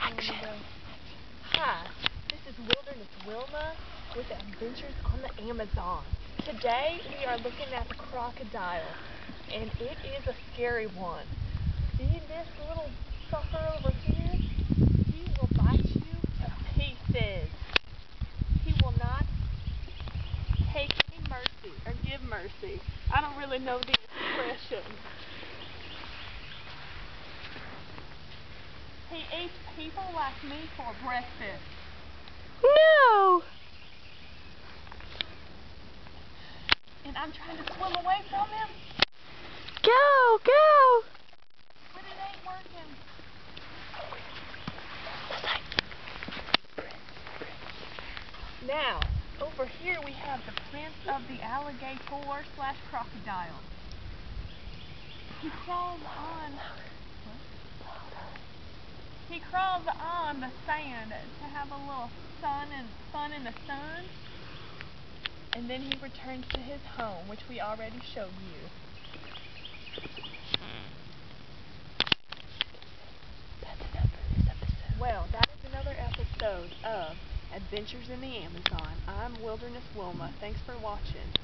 Action. Hi, this is Wilderness Wilma with Adventures on the Amazon. Today we are looking at the crocodile, and it is a scary one. See this little sucker over here? He will bite you to pieces. He will not take any mercy or give mercy. I don't really know the expression. He eats people like me for breakfast. No! And I'm trying to swim away from him, Go, go! but it ain't working. Now, over here we have the prince of the alligator/crocodile. He crawls on the sand to have a little fun in the sun, and then he returns to his home, which we already showed you. That's enough for this episode. Well, that is another episode of Adventures in the Amazon. I'm Wilderness Wilma. Thanks for watching.